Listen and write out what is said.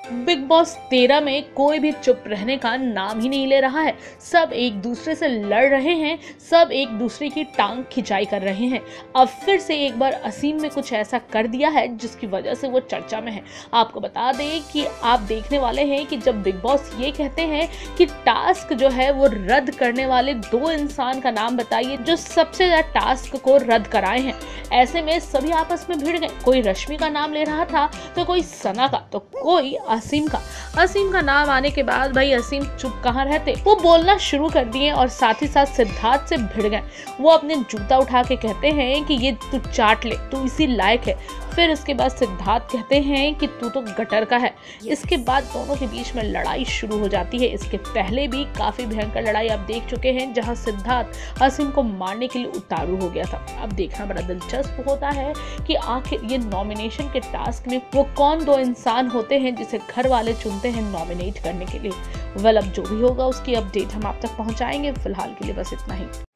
Big boss 13 में कोई भी चुप रहने का नाम ही नहीं ले रहा है। सब एक दूसरे से लड़ रहे हैं, सब एक दूसरे की टांग खिंचाई कर रहे हैं। अब फिर से एक बार असीम ने कुछ ऐसा कर दिया है जिसकी वजह से वो चर्चा में है। आपको बता दें कि आप देखने वाले हैं कि जब बिग बॉस ये कहते हैं कि टास्क जो है वो रद्द करने वाले 2 इंसान का नाम बताइए जो सबसे ज्यादा टास्क को रद्द कराए हैं। ऐसे में सभी आपस में भिड़ गए। कोई रश्मि का नाम ले रहा था, तो कोई सना का, तो कोई असीम का नाम आने के बाद भाई असीम चुप कहाँ रहते, वो बोलना शुरू कर दिए और साथ ही साथ सिद्धार्थ से भिड़ गए। वो अपने जूता उठा के कहते हैं कि ये तू चाट ले, तू इसी लायक है। फिर इसके बाद सिद्धार्थ कहते हैं कि तू तो गटर का है। इसके बाद दोनों के बीच में लड़ाई शुरू हो जाती है। इसके पहले भी काफी भयंकर लड़ाई आप देख चुके हैं जहां सिद्धार्थ असीम को मारने के लिए उतारू हो गया था। अब देखना बड़ा दिलचस्प होता है कि आखिर ये नॉमिनेशन के टास्क में वो कौन 2 इंसान होते हैं जिसे घर वाले चुनते हैं नॉमिनेट करने के लिए। वेल, अब जो भी होगा उसकी अपडेट हम आप तक पहुंचाएंगे। फिलहाल के लिए बस इतना ही।